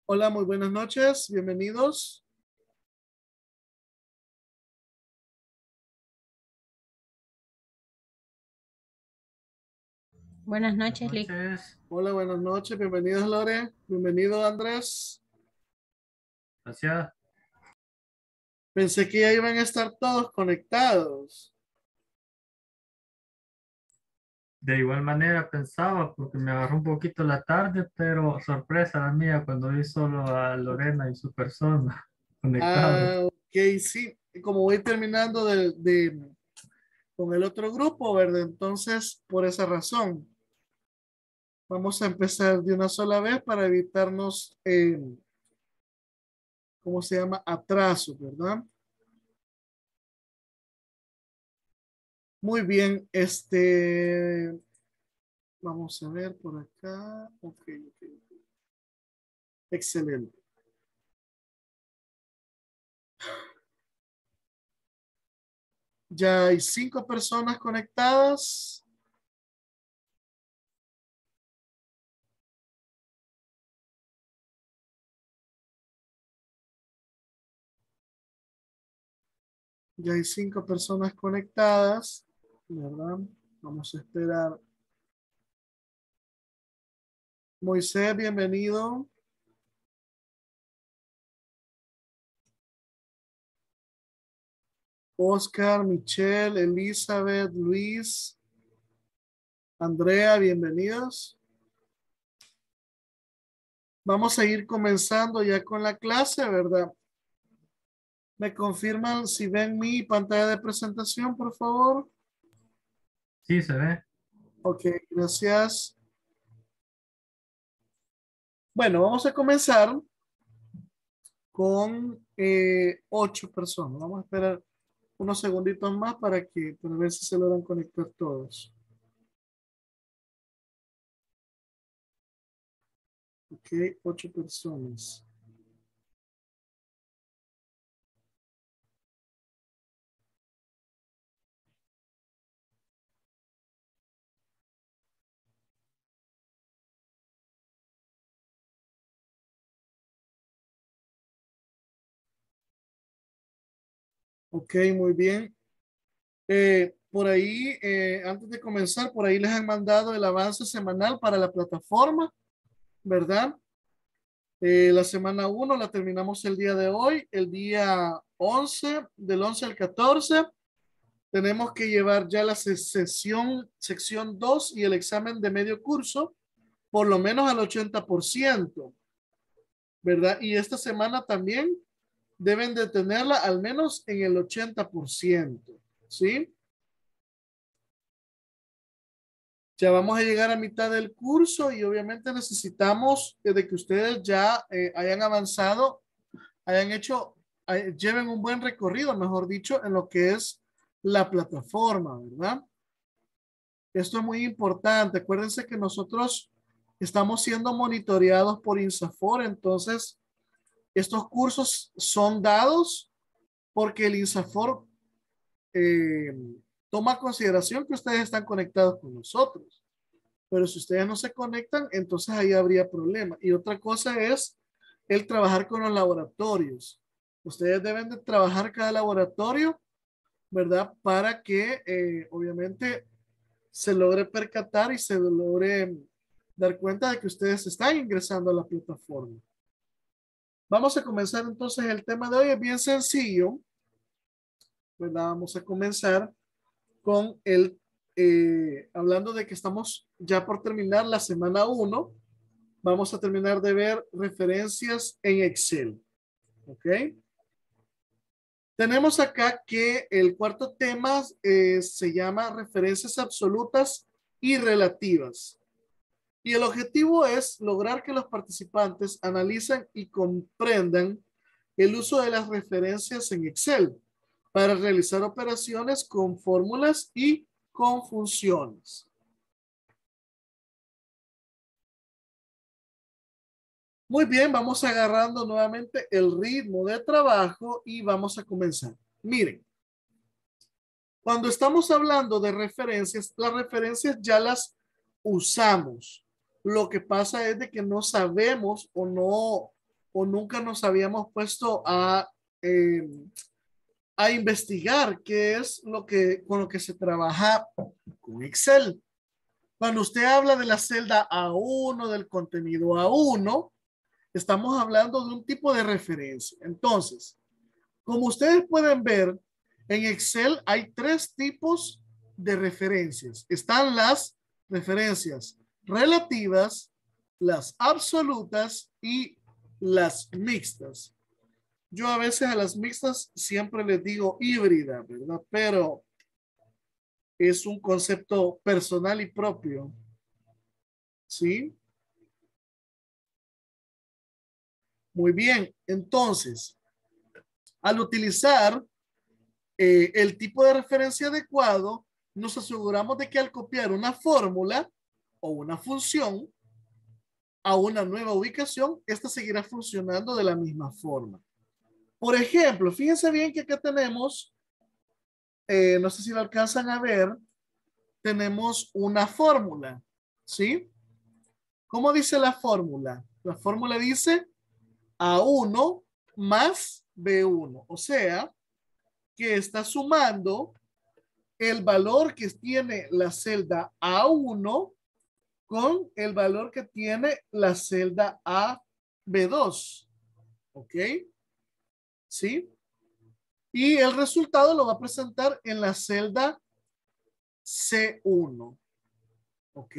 Hola, muy buenas noches, bienvenidos. Buenas Buenas noches, Lick. noches, Hola, buenas noches, bienvenidos Lore, bienvenido Andrés. gracias. Pensé que ya iban a estar todos conectados. De igual manera pensaba, porque me agarró un poquito la tarde, pero sorpresa la mía cuando vi solo a Lorena y su persona conectados. Ok, sí, como voy terminando con el otro grupo, ¿verdad? Entonces, por esa razón, vamos a empezar de una sola vez para evitarnos, ¿cómo se llama? Atraso, ¿verdad? Muy bien, vamos a ver por acá. Ok, ok, ok. Excelente. Ya hay 5 personas conectadas. Ya hay 5 personas conectadas, ¿verdad? Vamos a esperar. Moisés, bienvenido. Oscar, Michelle, Elizabeth, Luis, Andrea, bienvenidos. Vamos a ir comenzando ya con la clase, ¿verdad? ¿Me confirman si ven mi pantalla de presentación, por favor? Sí, se ve. Ok, gracias. Bueno, vamos a comenzar con 8 personas. Vamos a esperar unos segunditos más para ver si se logran conectar todos. Ok, 8 personas. Ok, muy bien. Por ahí, antes de comenzar, por ahí les han mandado el avance semanal para la plataforma, ¿verdad? La semana 1 la terminamos el día de hoy, el día 11, del 11 al 14. Tenemos que llevar ya la sección 2 y el examen de medio curso, por lo menos al 80%, ¿verdad? Y esta semana también deben de tenerla al menos en el 80%, ¿sí? Ya vamos a llegar a mitad del curso y obviamente necesitamos de que ustedes ya hayan avanzado, hayan hecho, lleven un buen recorrido, mejor dicho, en lo que es la plataforma, ¿verdad? Esto es muy importante. Acuérdense que nosotros estamos siendo monitoreados por INSAFOR, entonces estos cursos son dados porque el INSAFOR eh, toma consideración que ustedes están conectados con nosotros. Pero si ustedes no se conectan, entonces ahí habría problema. Y otra cosa es el trabajar con los laboratorios. Ustedes deben de trabajar cada laboratorio, ¿verdad? Para que obviamente se logre percatar y se logre dar cuenta de que ustedes están ingresando a la plataforma. Vamos a comenzar entonces el tema de hoy. Es bien sencillo, ¿verdad? Vamos a comenzar con hablando de que estamos ya por terminar la semana 1. Vamos a terminar de ver referencias en Excel. ¿Ok? Tenemos acá que el cuarto tema se llama referencias absolutas y relativas. Y el objetivo es lograr que los participantes analicen y comprendan el uso de las referencias en Excel para realizar operaciones con fórmulas y con funciones. Muy bien, vamos agarrando nuevamente el ritmo de trabajo y vamos a comenzar. Miren, cuando estamos hablando de referencias, las referencias ya las usamos. Lo que pasa es de que no sabemos o no, o nunca nos habíamos puesto a investigar qué es lo que con lo que se trabaja con Excel. Cuando usted habla de la celda A1, del contenido A1, estamos hablando de un tipo de referencia. Entonces, como ustedes pueden ver, en Excel hay tres tipos de referencias. Están las referencias relativas, las absolutas y las mixtas. Yo a veces a las mixtas siempre les digo híbrida, ¿verdad? Pero es un concepto personal y propio. ¿Sí? Muy bien. Entonces, al utilizar el tipo de referencia adecuado, nos aseguramos de que al copiar una fórmula o una función a una nueva ubicación, esta seguirá funcionando de la misma forma. Por ejemplo, fíjense bien que acá tenemos, no sé si lo alcanzan a ver, tenemos una fórmula, ¿sí? ¿Cómo dice la fórmula? La fórmula dice A1 más B1, o sea, que está sumando el valor que tiene la celda A1 con el valor que tiene la celda AB2. ¿Ok? ¿Sí? Y el resultado lo va a presentar en la celda C1. ¿Ok?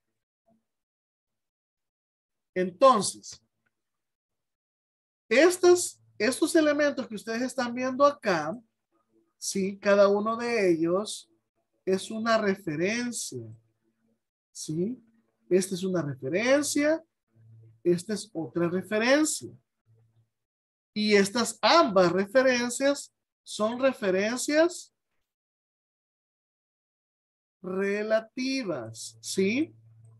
Entonces, estos elementos que ustedes están viendo acá, ¿sí? Cada uno de ellos es una referencia. ¿Sí? Esta es una referencia, esta es otra referencia. Y estas ambas referencias son referencias relativas, ¿sí?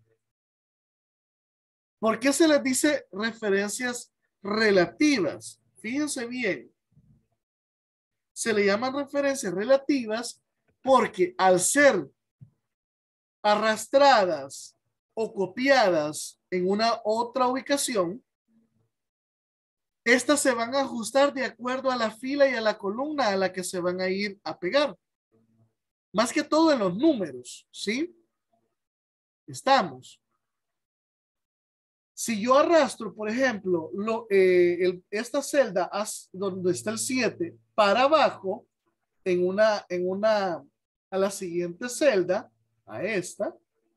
¿Por qué se les dice referencias relativas? Fíjense bien, se le llaman referencias relativas porque al ser arrastradas o copiadas en una otra ubicación, estas se van a ajustar de acuerdo a la fila y a la columna a la que se van a ir a pegar. Más que todo en los números, ¿sí? Estamos. Si yo arrastro, por ejemplo, esta celda donde está el 7 para abajo, a la siguiente celda, a esta,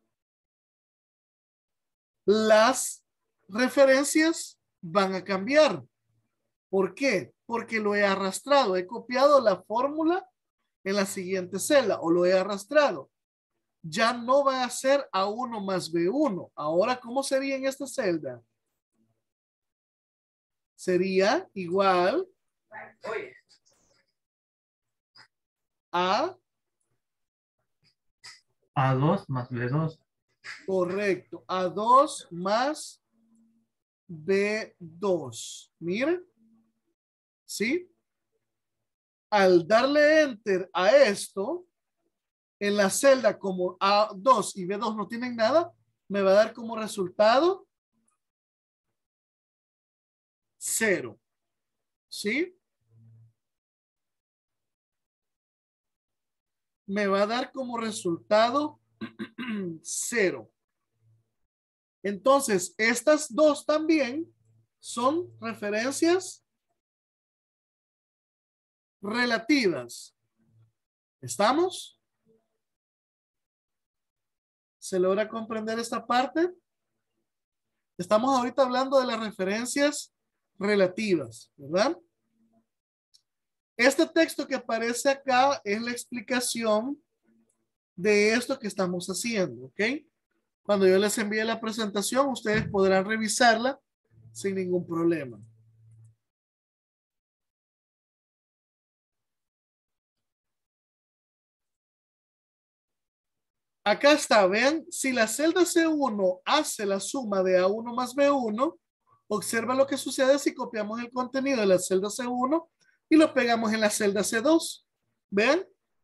las referencias van a cambiar. ¿Por qué? Porque lo he arrastrado, he copiado la fórmula en la siguiente celda o lo he arrastrado. Ya no va a ser A1 más B1. Ahora, ¿cómo sería en esta celda? Sería igual a, A2 más B2. correcto, A2 más B2. Miren, ¿sí? Al darle enter a esto, en la celda como A2 y B2 no tienen nada, me va a dar como resultado 0. ¿Sí? Me va a dar como resultado 0. Entonces, estas dos también son referencias relativas. ¿Estamos? ¿Se logra comprender esta parte? Estamos ahorita hablando de las referencias relativas, ¿verdad? Este texto que aparece acá es la explicación de esto que estamos haciendo, ¿ok? Cuando yo les envíe la presentación, ustedes podrán revisarla sin ningún problema. Acá está, vean, si la celda C1 hace la suma de A1 más B1, observa lo que sucede si copiamos el contenido de la celda C1 y lo pegamos en la celda C2. ¿Vean?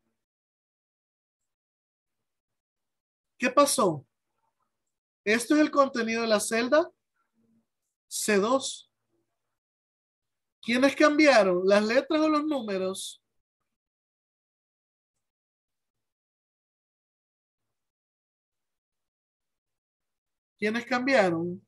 ¿Qué pasó? Esto es el contenido de la celda C2. ¿Quiénes cambiaron? ¿Las letras o los números? ¿Quiénes cambiaron?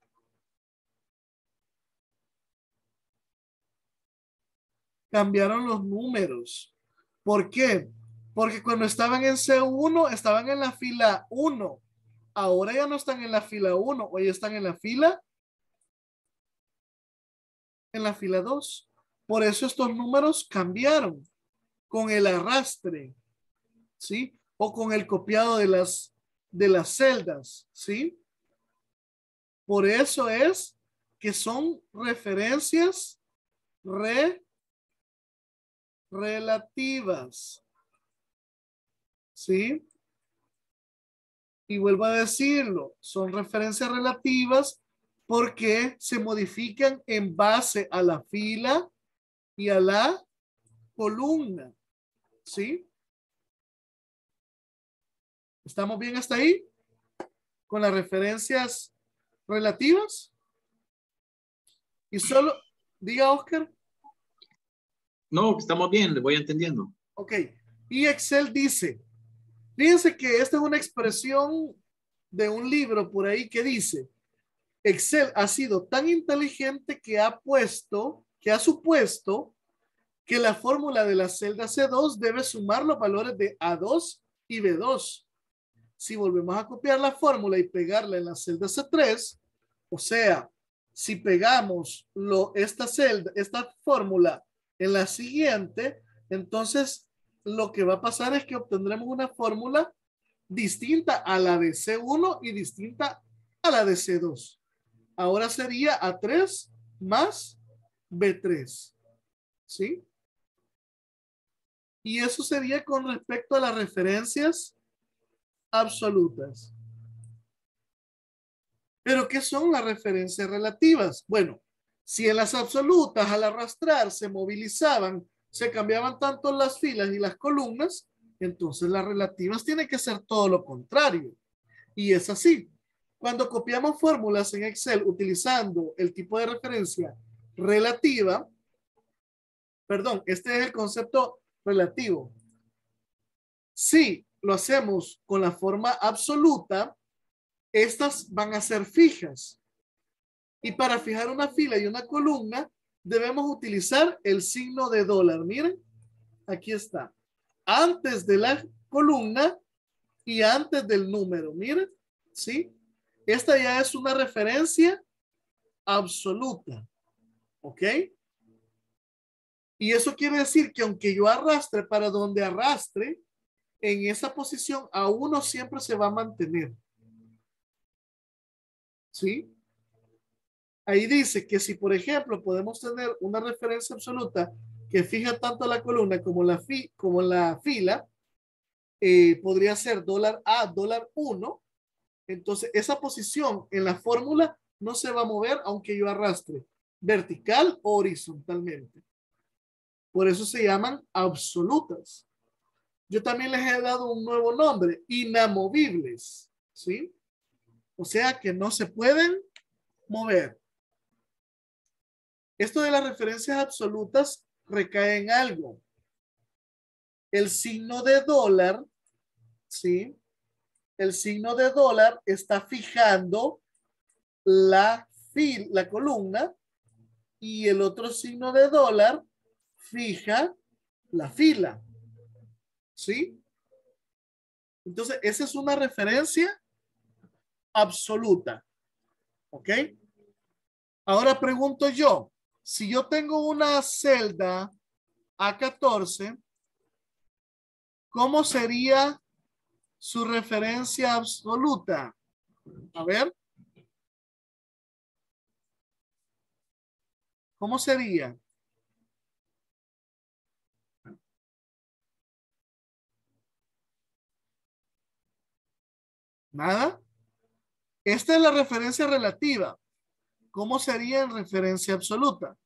Cambiaron los números. ¿Por qué? Porque cuando estaban en C1, estaban en la fila 1. Ahora ya no están en la fila 1, hoy están en la fila 2. Por eso estos números cambiaron con el arrastre, ¿sí? O con el copiado de las celdas, ¿sí? Por eso es que son referencias relativas, ¿sí? Y vuelvo a decirlo, son referencias relativas porque se modifican en base a la fila y a la columna, ¿sí? ¿Estamos bien hasta ahí? Con las referencias relativas. Y solo, diga Oscar. No, estamos bien, le voy entendiendo. Ok. Y Excel dice, fíjense que esta es una expresión de un libro por ahí que dice, Excel ha sido tan inteligente que ha supuesto que la fórmula de la celda C2 debe sumar los valores de A2 y B2. Si volvemos a copiar la fórmula y pegarla en la celda C3, o sea, si pegamos esta fórmula en la siguiente, entonces lo que va a pasar es que obtendremos una fórmula distinta a la de C1 y distinta a la de C2. Ahora sería A3 más B3. ¿Sí? Y eso sería con respecto a las referencias absolutas. ¿Pero qué son las referencias relativas? Bueno, si en las absolutas al arrastrar se movilizaban, se cambiaban tanto las filas y las columnas, entonces las relativas tienen que ser todo lo contrario. Y es así. Cuando copiamos fórmulas en Excel utilizando el tipo de referencia relativa, perdón, este es el concepto relativo. Si lo hacemos con la forma absoluta, estas van a ser fijas. Y para fijar una fila y una columna, debemos utilizar el signo de dólar. Miren, aquí está. Antes de la columna y antes del número. Miren, ¿sí? Esta ya es una referencia absoluta. ¿Ok? Y eso quiere decir que aunque yo arrastre para donde arrastre, en esa posición a uno siempre se va a mantener. ¿Sí? Ahí dice que si, por ejemplo, podemos tener una referencia absoluta que fija tanto la columna como la fila, podría ser dólar A, dólar 1. Entonces, esa posición en la fórmula no se va a mover aunque yo arrastre vertical o horizontalmente. Por eso se llaman absolutas. Yo también les he dado un nuevo nombre, inamovibles, ¿sí? O sea que no se pueden mover. Esto de las referencias absolutas recae en algo. El signo de dólar, ¿sí? El signo de dólar está fijando la columna y el otro signo de dólar fija la fila, ¿sí? Entonces, esa es una referencia absoluta, ¿ok? Ahora pregunto yo, si yo tengo una celda A14, ¿cómo sería su referencia absoluta? A ver. ¿Cómo sería? Nada. Esta es la referencia relativa. ¿Cómo sería en referencia absoluta?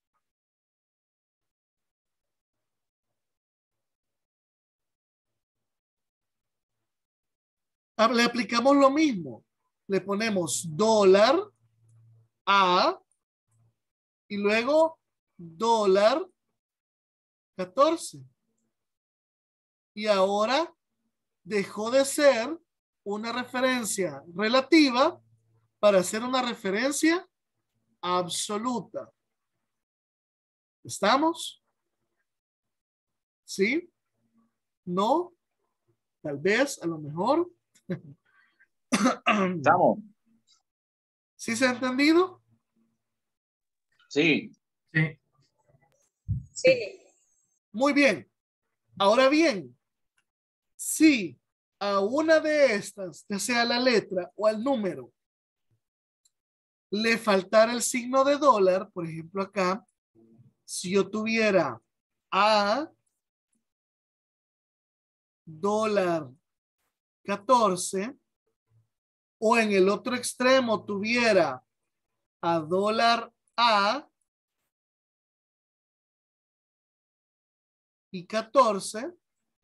Le aplicamos lo mismo. Le ponemos dólar A y luego dólar 14. Y ahora dejó de ser una referencia relativa para ser una referencia absoluta. ¿Estamos? ¿Sí? ¿No? Tal vez, a lo mejor. Estamos. ¿Sí se ha entendido? Sí. Sí. Sí. Muy bien. Ahora bien, si a una de estas, ya sea la letra o al número, le faltara el signo de dólar, por ejemplo acá, si yo tuviera a dólar 14 o en el otro extremo tuviera a dólar a y 14,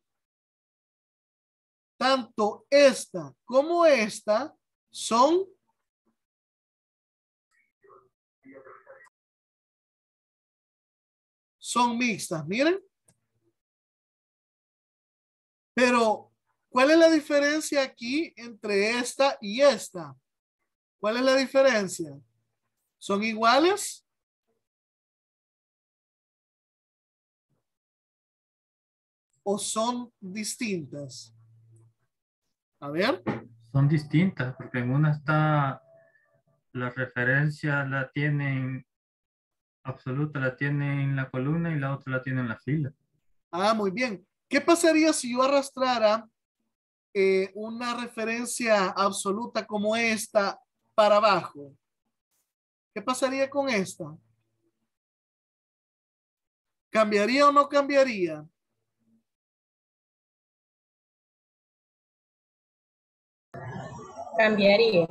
tanto esta como esta son mixtas, miren. Pero, ¿cuál es la diferencia aquí entre esta y esta? ¿Cuál es la diferencia? ¿Son iguales? ¿O son distintas? A ver. Son distintas porque en una está la referencia la tienen absoluta, la tienen en la columna y la otra la tienen en la fila. Ah, muy bien. ¿Qué pasaría si yo arrastrara una referencia absoluta como esta para abajo? ¿Qué pasaría con esta? ¿Cambiaría o no cambiaría? Cambiaría.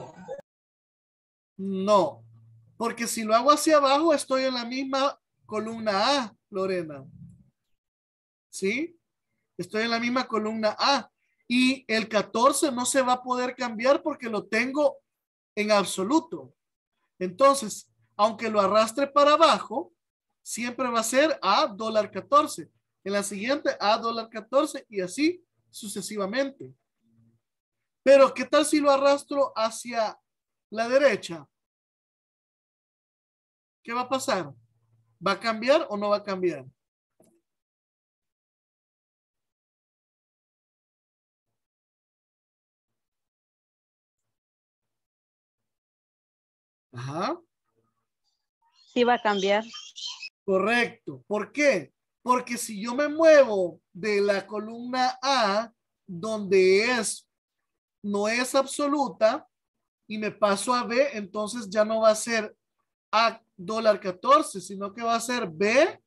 No, porque si lo hago hacia abajo estoy en la misma columna A, Lorena. ¿Sí? Estoy en la misma columna A. Y el 14 no se va a poder cambiar porque lo tengo en absoluto. Entonces, aunque lo arrastre para abajo, siempre va a ser a dólar 14. En la siguiente, a dólar 14 y así sucesivamente. Pero, ¿qué tal si lo arrastro hacia la derecha? ¿Qué va a pasar? ¿Va a cambiar o no va a cambiar? Ajá. Sí va a cambiar. Correcto. ¿Por qué? Porque si yo me muevo de la columna A, donde no es absoluta, y me paso a B, entonces ya no va a ser A dólar 14, sino que va a ser B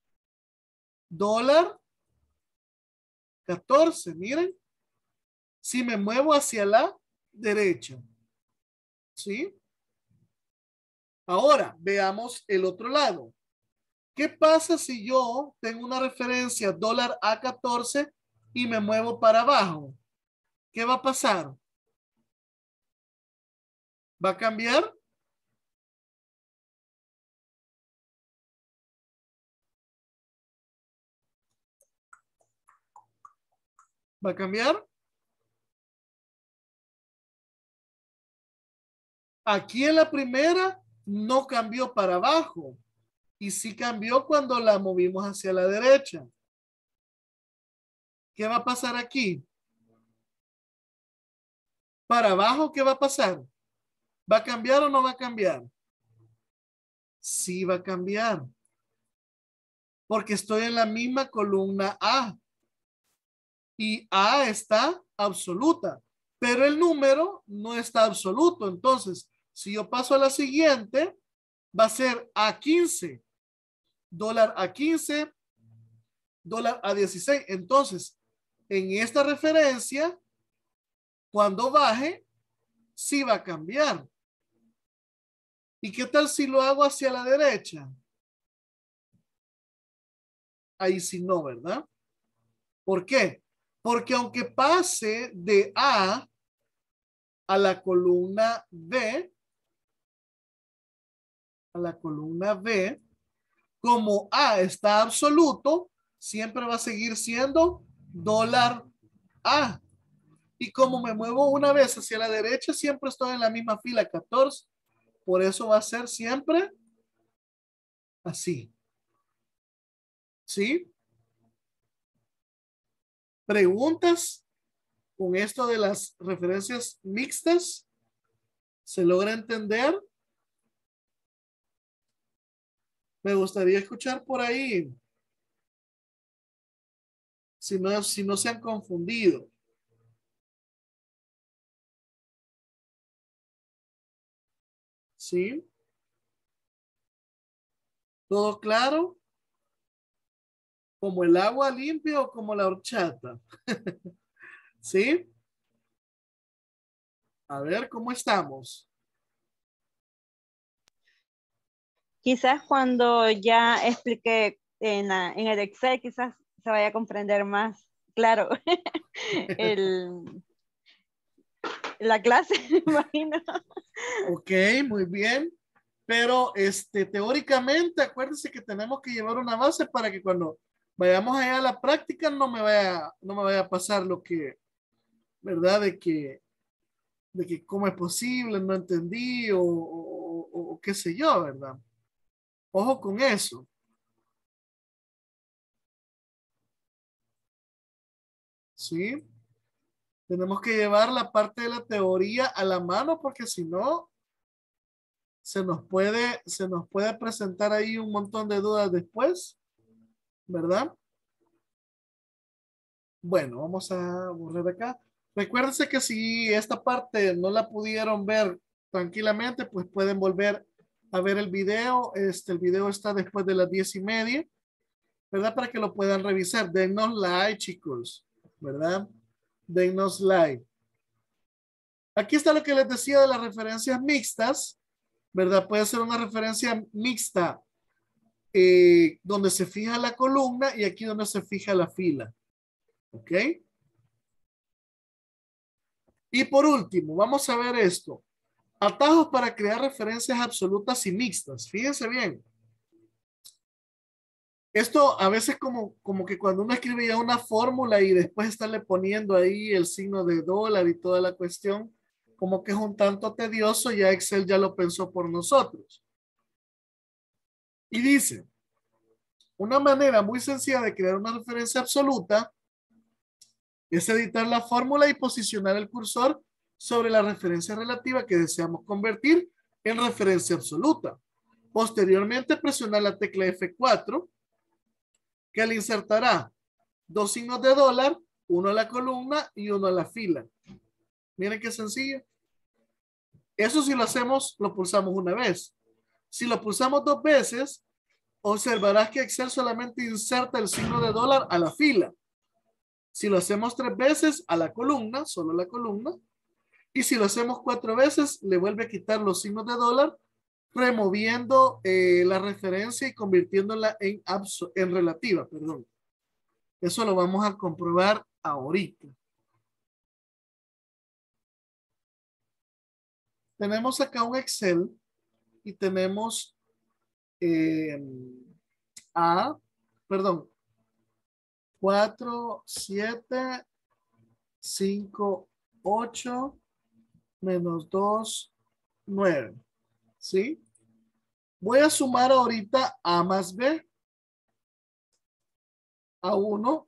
dólar 14. Miren, si me muevo hacia la derecha. ¿Sí? Ahora, veamos el otro lado. ¿Qué pasa si yo tengo una referencia dólar a 14 y me muevo para abajo? ¿Qué va a pasar? ¿Va a cambiar? ¿Va a cambiar? Aquí en la primera no cambió para abajo y sí cambió cuando la movimos hacia la derecha. ¿Qué va a pasar aquí? Para abajo, ¿qué va a pasar? ¿Va a cambiar o no va a cambiar? Sí va a cambiar. Porque estoy en la misma columna A. Y A está absoluta. Pero el número no está absoluto. Entonces, si yo paso a la siguiente, va a ser a 15. Dólar a 15. Dólar a 16. Entonces, en esta referencia, cuando baje, sí va a cambiar. ¿Y qué tal si lo hago hacia la derecha? Ahí sí no, ¿verdad? ¿Por qué? Porque aunque pase de A a la columna B, Como A está absoluto, siempre va a seguir siendo dólar A. Y como me muevo una vez hacia la derecha, siempre estoy en la misma fila, 14. Por eso va a ser siempre así. ¿Sí? ¿Preguntas con esto de las referencias mixtas? ¿Se logra entender? Me gustaría escuchar por ahí. Si no se han confundido. ¿Sí? ¿Todo claro? ¿Como el agua limpia o como la horchata? ¿Sí? A ver, ¿cómo estamos? Quizás cuando ya expliqué en el Excel, quizás se vaya a comprender más claro el, la clase, me imagino. Ok, muy bien. Pero teóricamente, acuérdense que tenemos que llevar una base para que cuando vayamos allá a la práctica no me vaya a pasar lo que, ¿verdad? De que cómo es posible, no entendí o qué sé yo, ¿verdad? Ojo con eso. ¿Sí? Tenemos que llevar la parte de la teoría a la mano porque si no, se nos puede presentar ahí un montón de dudas después, ¿verdad? Bueno, vamos a borrar acá. Recuérdense que si esta parte no la pudieron ver tranquilamente, pues pueden volver a ver el video. El video está después de las 10:30, ¿verdad? Para que lo puedan revisar. Denos like, chicos, ¿verdad? Denos like. Aquí está lo que les decía de las referencias mixtas, ¿verdad? Puede ser una referencia mixta donde se fija la columna y aquí donde se fija la fila. ¿Ok? Y por último, vamos a ver esto. Atajos para crear referencias absolutas y mixtas. Fíjense bien. Esto a veces como que cuando uno escribe ya una fórmula y después estarle poniendo ahí el signo de dólar y toda la cuestión, como que es un tanto tedioso, ya Excel ya lo pensó por nosotros. Y dice, una manera muy sencilla de crear una referencia absoluta es editar la fórmula y posicionar el cursor sobre la referencia relativa que deseamos convertir en referencia absoluta. Posteriormente, presionar la tecla F4, que le insertará dos signos de dólar, uno a la columna y uno a la fila. Miren qué sencillo. Eso si lo hacemos, lo pulsamos una vez. Si lo pulsamos dos veces, observarás que Excel solamente inserta el signo de dólar a la fila. Si lo hacemos tres veces, a la columna, solo la columna. Y si lo hacemos cuatro veces, le vuelve a quitar los signos de dólar, removiendo la referencia y convirtiéndola en relativa, perdón. Eso lo vamos a comprobar ahorita. Tenemos acá un Excel y tenemos perdón, 4, 7, 5, 8, menos 2, 9. ¿Sí? Voy a sumar ahorita A más B. A1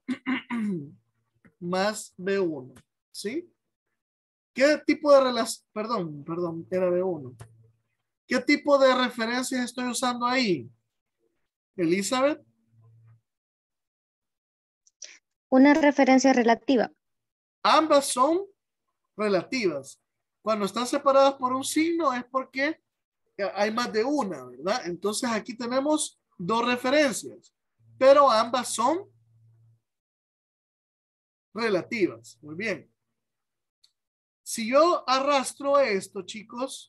más B1. ¿Sí? ¿Qué tipo de relación? Perdón, era B1. ¿Qué tipo de referencias estoy usando ahí? Elizabeth. Una referencia relativa. Ambas son relativas. Cuando están separadas por un signo es porque hay más de una, ¿verdad? Entonces aquí tenemos dos referencias, pero ambas son relativas. Muy bien. Si yo arrastro esto, chicos,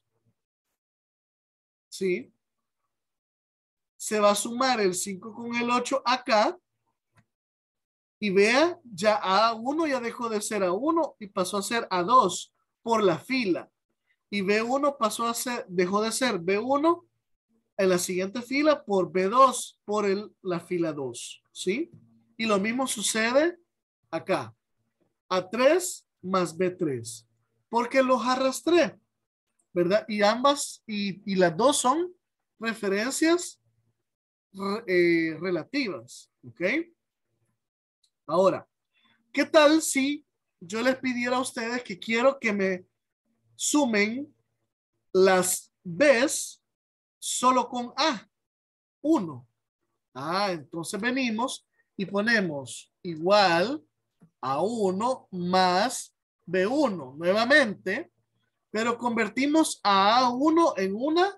¿sí? Se va a sumar el 5 con el 8 acá. Y vea, ya A1 ya dejó de ser A1 y pasó a ser A2 por la fila. Y B1 pasó a ser, dejó de ser B1 En la siguiente fila por B2 por la fila 2, ¿sí? Y lo mismo sucede acá. A3 más B3. Porque los arrastré, ¿verdad? Y ambas, y las dos son referencias relativas, ¿ok? Ahora, ¿qué tal si yo les pidiera a ustedes que quiero que me sumen las B's solo con A, 1? Entonces venimos y ponemos igual a 1 más B1 nuevamente, pero convertimos a A1 en una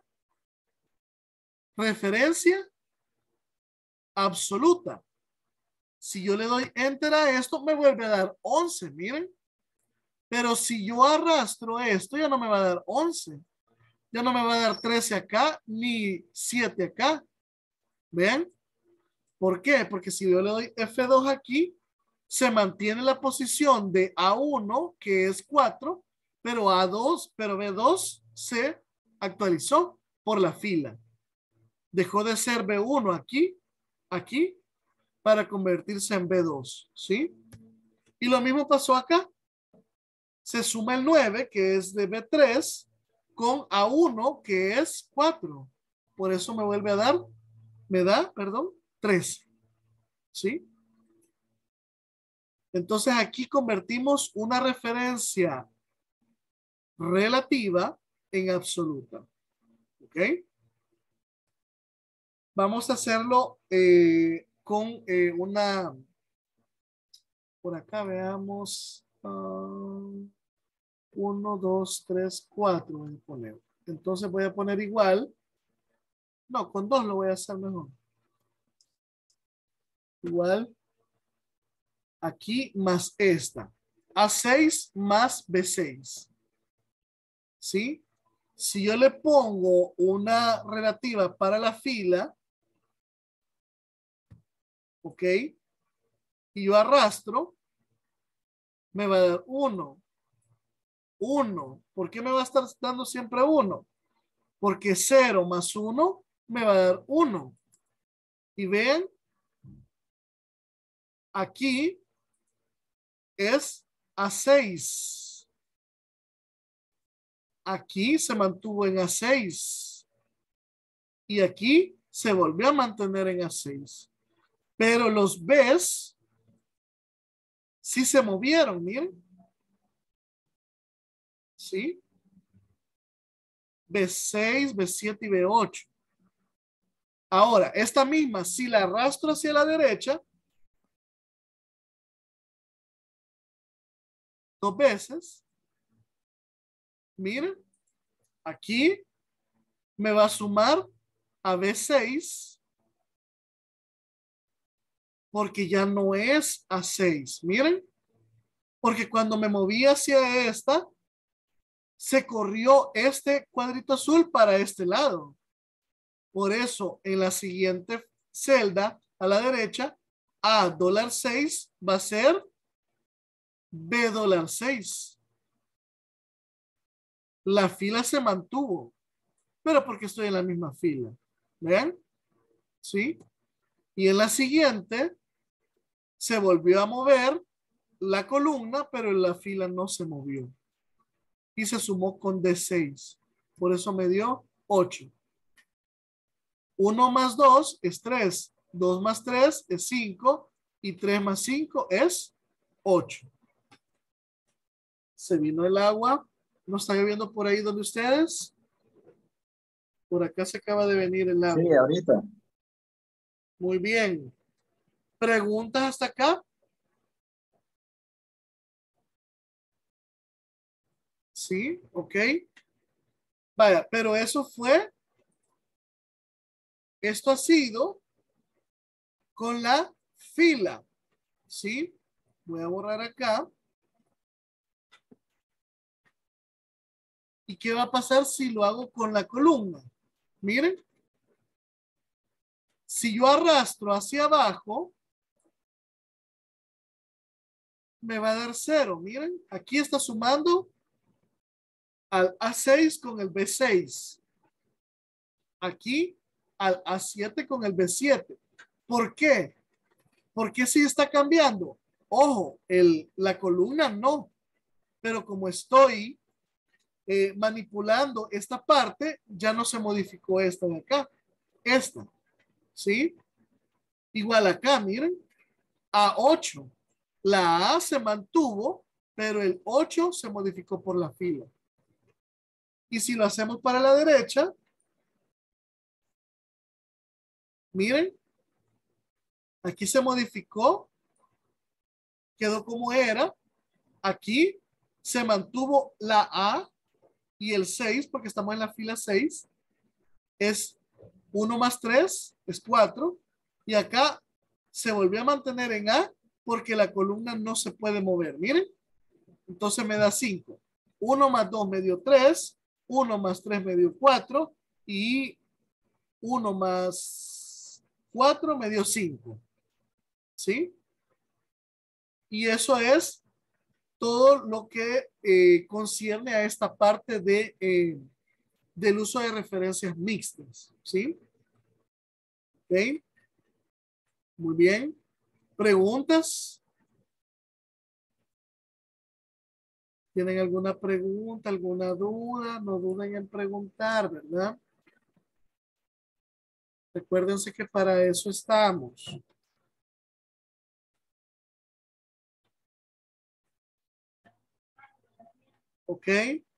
referencia absoluta. Si yo le doy enter a esto, me vuelve a dar 11, miren. Pero si yo arrastro esto, ya no me va a dar 11. Ya no me va a dar 13 acá, ni 7 acá. ¿Ven? ¿Por qué? Porque si yo le doy F2 aquí, se mantiene la posición de A1, que es 4, pero A2, pero B2 se actualizó por la fila. Dejó de ser B1 aquí, para convertirse en B2, ¿sí? Y lo mismo pasó acá. Se suma el 9, que es de B3, con A1, que es 4. Por eso me da, 13, ¿sí? Entonces aquí convertimos una referencia relativa en absoluta, ¿ok? Vamos a hacerlo con una, por acá veamos, 1, 2, 3, 4 voy a poner. Entonces voy a poner igual. No, con 2 lo voy a hacer mejor. Igual. Aquí más esta. A6 más B6. ¿Sí? Si yo le pongo una relativa para la fila, ¿ok? Y yo arrastro, me va a dar 1. 1. ¿Por qué me va a estar dando siempre 1? Porque 0 más 1 me va a dar 1. Y vean, aquí es A6. Aquí se mantuvo en A6. Y aquí se volvió a mantener en A6. Pero los B's sí se movieron, miren. ¿Sí? B6, B7 y B8. Ahora, esta misma, si la arrastro hacia la derecha, 2 veces, miren, aquí me va a sumar a B6 porque ya no es A6, miren, porque cuando me moví hacia esta, se corrió este cuadrito azul para este lado. Por eso, en la siguiente celda, a la derecha, $6 va a ser B$6. La fila se mantuvo, pero porque estoy en la misma fila. ¿Ven? ¿Sí? Y en la siguiente, se volvió a mover la columna, pero en la fila no se movió. Y se sumó con D6. Por eso me dio 8. 1 más 2 es 3. 2 más 3 es 5. Y 3 más 5 es 8. Se vino el agua. ¿No está lloviendo por ahí donde ustedes? Por acá se acaba de venir el agua. Sí, ahorita. Muy bien. ¿Preguntas hasta acá? Sí, ok. Vaya, pero esto ha sido con la fila. ¿Sí? Voy a borrar acá. ¿Y qué va a pasar si lo hago con la columna? Miren. Si yo arrastro hacia abajo, me va a dar 0. Miren, aquí está sumando al A6 con el B6. Aquí al A7 con el B7. ¿Por qué? Porque si está cambiando. Ojo, la columna no. Pero como estoy manipulando esta parte, ya no se modificó esta de acá. Esta. ¿Sí? Igual acá, miren. A8. La A se mantuvo, pero el 8 se modificó por la fila. Y si lo hacemos para la derecha, miren, aquí se modificó, quedó como era. Aquí se mantuvo la A y el 6, porque estamos en la fila 6, es 1 más 3, es 4. Y acá se volvió a mantener en A porque la columna no se puede mover. Miren, entonces me da 5. 1 más 2 me dio 3, 1 más 3 me dio 4 y 1 más 4 me dio 5. ¿Sí? Y eso es todo lo que concierne a esta parte del uso de referencias mixtas. ¿Sí? ¿Ok? Muy bien. ¿Preguntas? ¿Tienen alguna pregunta, alguna duda? No duden en preguntar, ¿verdad? Recuérdense que para eso estamos. ¿Ok?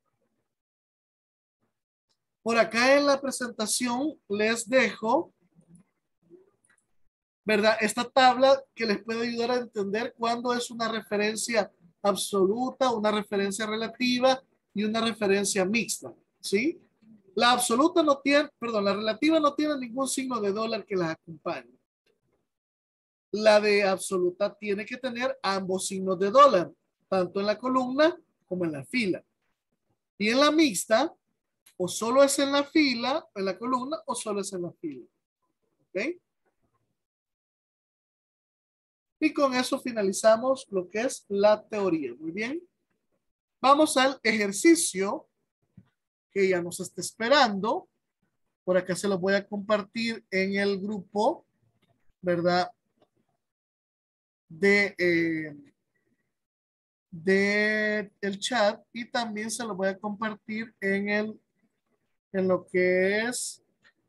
Por acá en la presentación les dejo, ¿verdad? Esta tabla que les puede ayudar a entender cuándo es una referencia absoluta, una referencia relativa y una referencia mixta, ¿sí? La absoluta no tiene, perdón, la relativa no tiene ningún signo de dólar que las acompañe. La de absoluta tiene que tener ambos signos de dólar, tanto en la columna como en la fila. Y en la mixta, o solo es en la fila, en la columna, o solo es en la fila. ¿Ok? Y con eso finalizamos lo que es la teoría. Muy bien. Vamos al ejercicio que ya nos está esperando. Por acá se los voy a compartir en el grupo, ¿verdad? De el chat, y también se lo voy a compartir en lo que es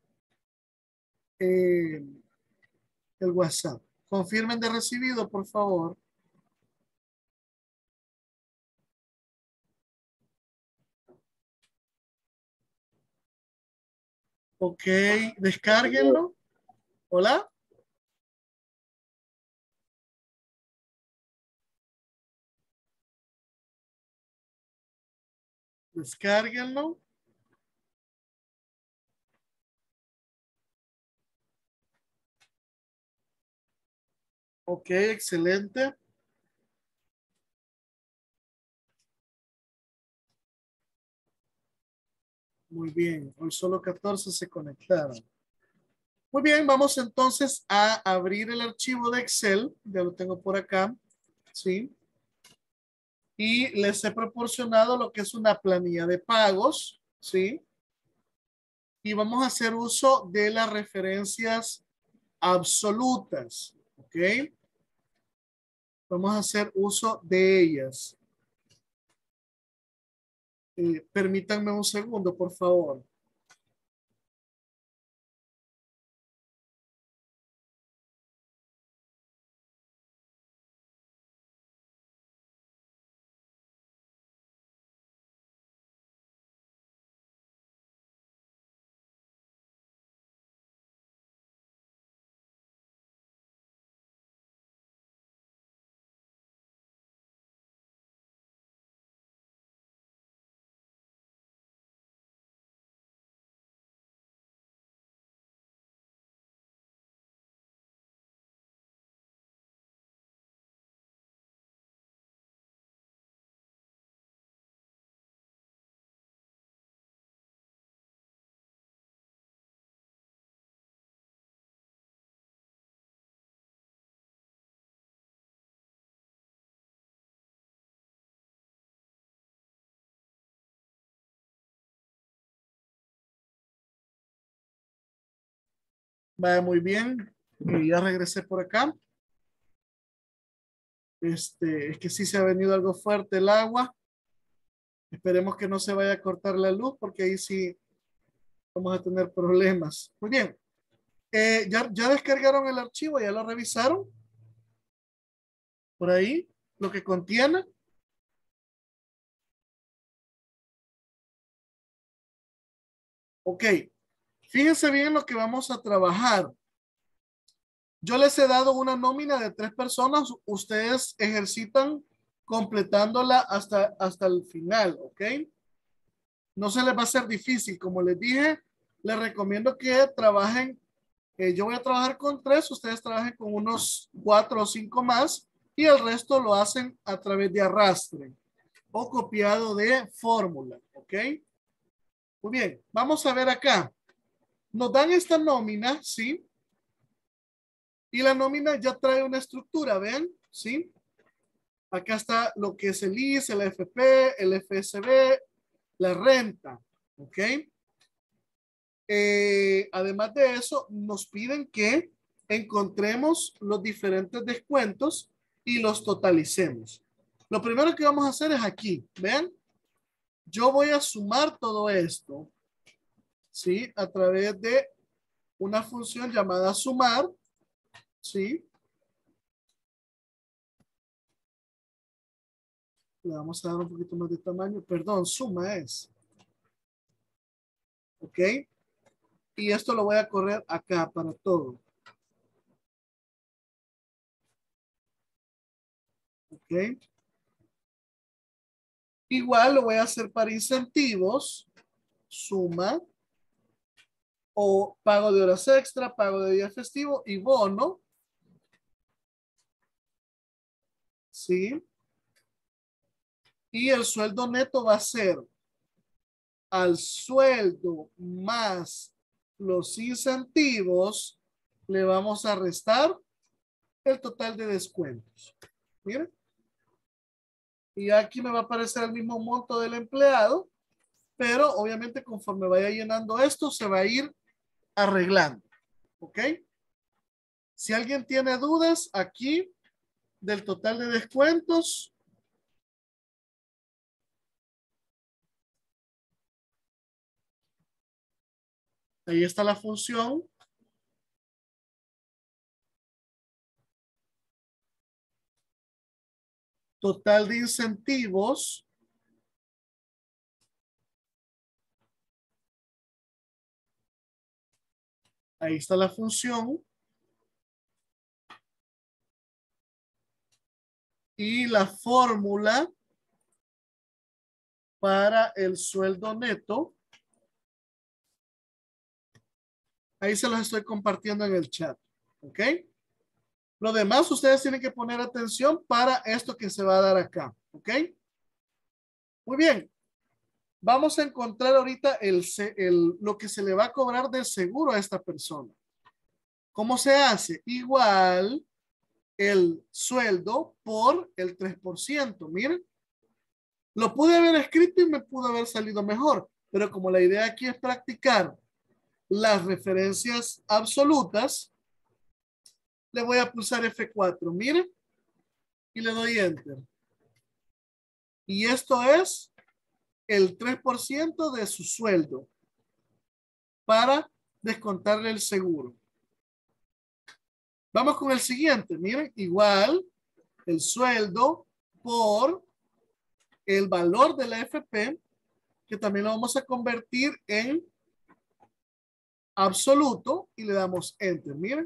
el WhatsApp. Confirmen de recibido, por favor. Ok, descárguenlo. Hola. Descárguenlo. Ok, excelente. Muy bien, hoy solo 14 se conectaron. Muy bien, vamos entonces a abrir el archivo de Excel. Ya lo tengo por acá. ¿Sí? Y les he proporcionado lo que es una planilla de pagos. ¿Sí? Y vamos a hacer uso de las referencias absolutas. ¿Ok? Vamos a hacer uso de ellas. Permítanme un segundo, por favor. Vaya muy bien. Ya regresé por acá. Es que sí se ha venido algo fuerte el agua. Esperemos que no se vaya a cortar la luz porque ahí sí vamos a tener problemas. Muy bien. ¿Ya descargaron el archivo? ¿Ya lo revisaron? Por ahí, lo que contiene. Ok. Fíjense bien lo que vamos a trabajar. Yo les he dado una nómina de 3 personas. Ustedes ejercitan completándola hasta el final, ¿ok? No se les va a hacer difícil. Como les dije, les recomiendo que trabajen. Yo voy a trabajar con 3, ustedes trabajen con unos 4 o 5 más y el resto lo hacen a través de arrastre o copiado de fórmula, ¿ok? Muy bien, vamos a ver acá. Nos dan esta nómina, ¿sí? Y la nómina ya trae una estructura, ¿ven? ¿Sí? Acá está lo que es el IS, el FP, el FSB, la renta, ¿ok? Además de eso, nos piden que encontremos los diferentes descuentos y los totalicemos. Lo primero que vamos a hacer es aquí, ¿ven? Yo voy a sumar todo esto, ¿sí? A través de una función llamada sumar, ¿sí? Le vamos a dar un poquito más de tamaño. Perdón, suma es. ¿Ok? Y esto lo voy a correr acá para todo. ¿Ok? Igual lo voy a hacer para incentivos. Suma. O pago de horas extra, pago de día festivo y bono. ¿Sí? Y el sueldo neto va a ser al sueldo más los incentivos, le vamos a restar el total de descuentos. Miren. Y aquí me va a aparecer el mismo monto del empleado, pero obviamente conforme vaya llenando esto, se va a ir arreglando. ¿Ok? Si alguien tiene dudas aquí del total de descuentos, ahí está la función. Total de incentivos. Ahí está la función. Y la fórmula para el sueldo neto. Ahí se los estoy compartiendo en el chat. ¿Ok? Lo demás ustedes tienen que poner atención para esto que se va a dar acá. ¿Ok? Muy bien. Vamos a encontrar ahorita lo que se le va a cobrar de seguro a esta persona. ¿Cómo se hace? Igual el sueldo por el 3%. Miren. Lo pude haber escrito y me pudo haber salido mejor. Pero como la idea aquí es practicar las referencias absolutas, le voy a pulsar F4, miren, y le doy Enter. Y esto es el 3% de su sueldo para descontarle el seguro. Vamos con el siguiente, miren, igual el sueldo por el valor de la FP, que también lo vamos a convertir en absoluto y le damos Enter, miren.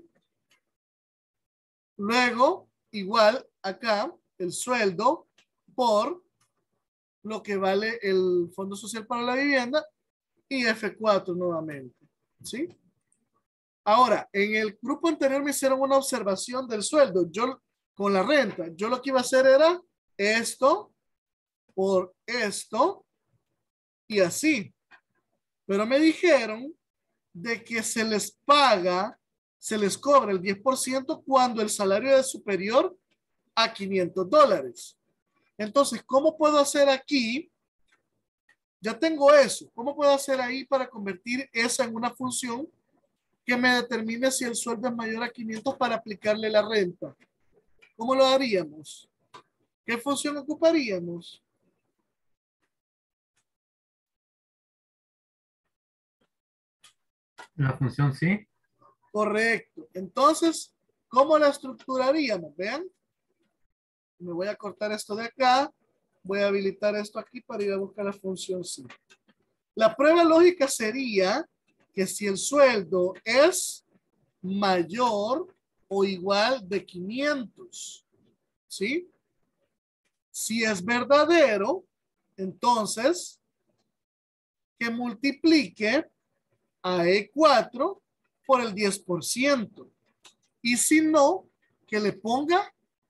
Luego, igual acá, el sueldo por lo que vale el Fondo Social para la Vivienda y F4 nuevamente. ¿Sí? Ahora, en el grupo anterior me hicieron una observación del sueldo. Yo, con la renta, yo lo que iba a hacer era esto por esto y así. Pero me dijeron de que se les paga, se les cobra el 10% cuando el salario es superior a $500. Entonces, ¿cómo puedo hacer aquí? Ya tengo eso. ¿Cómo puedo hacer ahí para convertir esa en una función que me determine si el sueldo es mayor a 500 para aplicarle la renta. ¿Cómo lo haríamos? ¿Qué función ocuparíamos? La función sí. Correcto. Entonces, ¿cómo la estructuraríamos? Vean. Me voy a cortar esto de acá. Voy a habilitar esto aquí para ir a buscar la función sí. La prueba lógica sería que si el sueldo es mayor o igual de 500, ¿sí? Si es verdadero, entonces que multiplique a E4 por el 10%. Y si no, que le ponga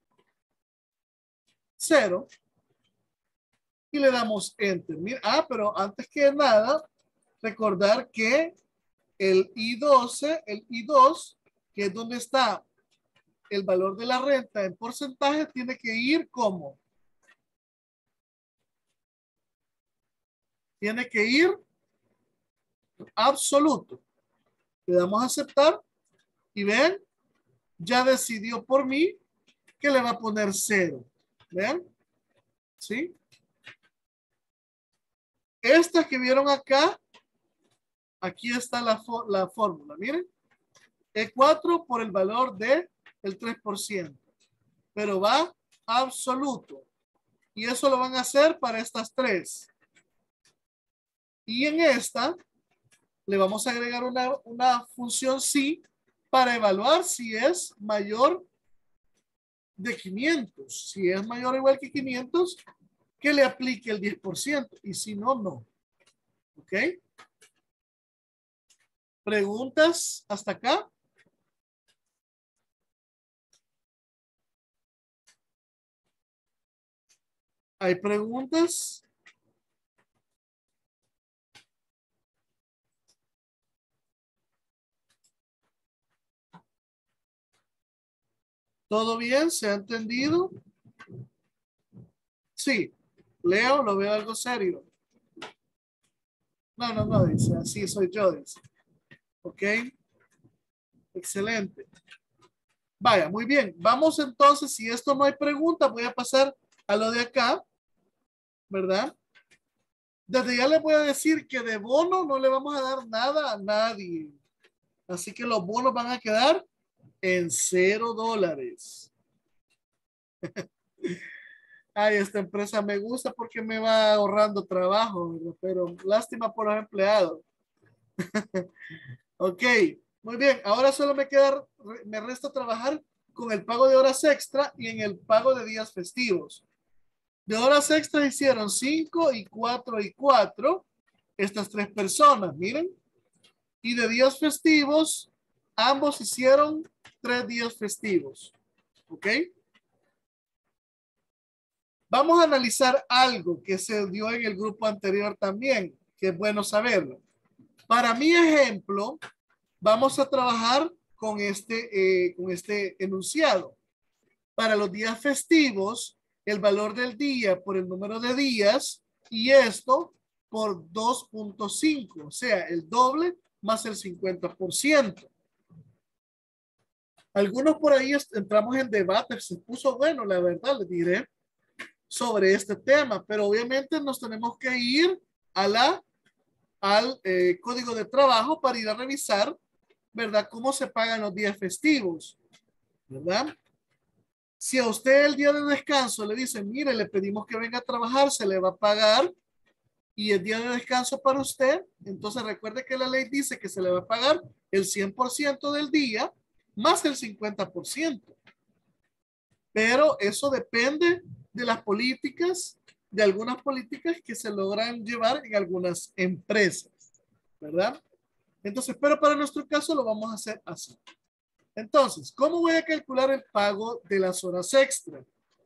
0 y le damos enter. Mira, pero antes que nada, recordar que el I12, el I2, que es donde está el valor de la renta en porcentaje, tiene que ir como. Tiene que ir absoluto. Le damos a aceptar y ven, ya decidió por mí que le va a poner 0. ¿Ven? ¿Sí? Esta que vieron acá, aquí está la fórmula. Miren, E4 por el valor del 3%, pero va absoluto. Y eso lo van a hacer para estas tres. Y en esta le vamos a agregar una función sí para evaluar si es mayor de 500. Si es mayor o igual que 500, que le aplique el 10%. Y si no, no. ¿Ok? ¿Preguntas hasta acá? ¿Hay preguntas? ¿Todo bien? ¿Se ha entendido? Sí. Leo, lo veo algo serio. No, dice, así soy yo, dice. ¿Ok? Excelente. Vaya, muy bien. Vamos entonces, si esto no hay pregunta, voy a pasar a lo de acá, ¿verdad? Desde ya les voy a decir que de bono no le vamos a dar nada a nadie. Así que los bonos van a quedar en $0. Ay, esta empresa me gusta porque me va ahorrando trabajo, ¿verdad? Pero lástima por los empleados. Ok, muy bien. Ahora solo me resta trabajar con el pago de horas extra y en el pago de días festivos. De horas extra hicieron 5 y 4 y 4. Estas tres personas, miren. Y de días festivos, ambos hicieron 3 días festivos. ¿Ok? Vamos a analizar algo que se dio en el grupo anterior también, que es bueno saberlo. Para mi ejemplo, vamos a trabajar con este enunciado. Para los días festivos, el valor del día por el número de días y esto por 2.5, o sea, el doble más el 50%. Algunos por ahí entramos en debate, se puso bueno, la verdad, les diré, sobre este tema, pero obviamente nos tenemos que ir al código de trabajo para ir a revisar, ¿verdad? Cómo se pagan los días festivos, ¿verdad? Si a usted el día de descanso le dicen, mire, le pedimos que venga a trabajar, se le va a pagar y el día de descanso para usted, entonces recuerde que la ley dice que se le va a pagar el 100% del día más el 50%. Pero eso depende de las políticas, de algunas políticas que se logran llevar en algunas empresas, ¿verdad? Entonces, pero para nuestro caso lo vamos a hacer así. Entonces, ¿cómo voy a calcular el pago de las horas extra?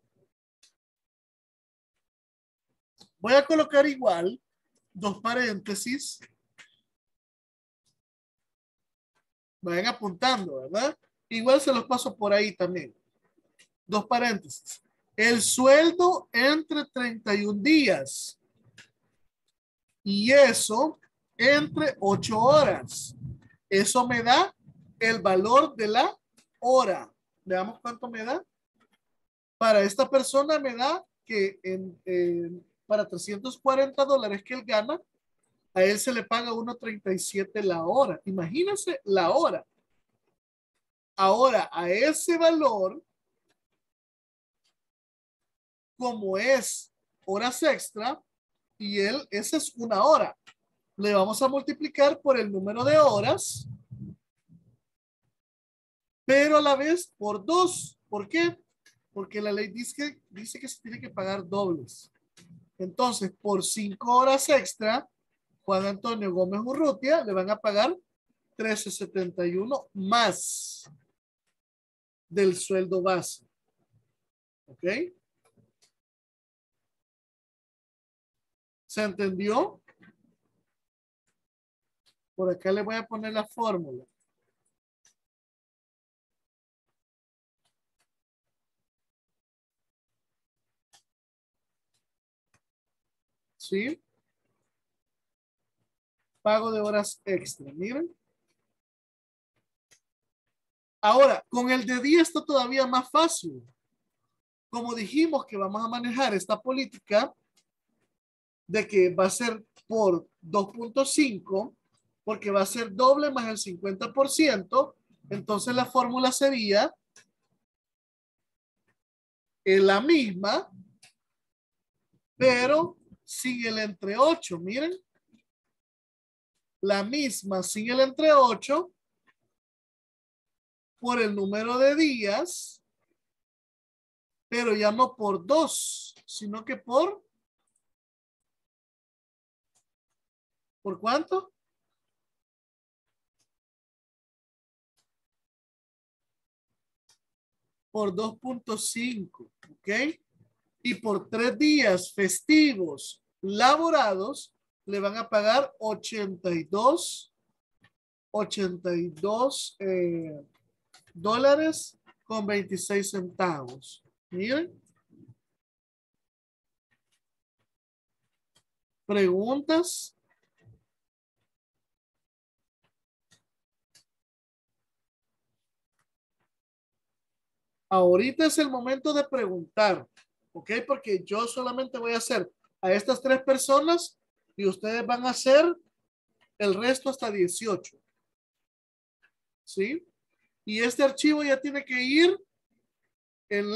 Voy a colocar igual, 2 paréntesis. Vayan apuntando, ¿verdad? Igual se los paso por ahí también. 2 paréntesis. El sueldo entre 31 días. Y eso entre 8 horas. Eso me da el valor de la hora. Veamos cuánto me da. Para esta persona me da que para $340 que él gana, a él se le paga 1.37 la hora. Imagínense la hora. Ahora, a ese valor, como es horas extra, y esa es una hora, le vamos a multiplicar por el número de horas, pero a la vez por 2. ¿Por qué? Porque la ley dice que se tiene que pagar dobles. Entonces, por 5 horas extra, Juan Antonio Gómez Urrutia le van a pagar $13.71 más del sueldo base. ¿Ok? ¿Se entendió? Por acá le voy a poner la fórmula. ¿Sí? Pago de horas extra. Miren. Ahora, con el de día está todavía más fácil. Como dijimos que vamos a manejar esta política de que va a ser por 2.5, porque va a ser doble más el 50%, entonces la fórmula sería la misma, pero sin el entre 8. Miren. La misma sin el entre 8 por el número de días, pero ya no por 2, sino que ¿por cuánto? Por 2.5, ¿ok? Y por 3 días festivos laborados le van a pagar 82 dólares con 26 centavos. Miren. ¿Preguntas? Ahorita es el momento de preguntar, ¿ok? Porque yo solamente voy a hacer a estas 3 personas y ustedes van a hacer el resto hasta 18. ¿Sí? Y este archivo ya tiene que ir en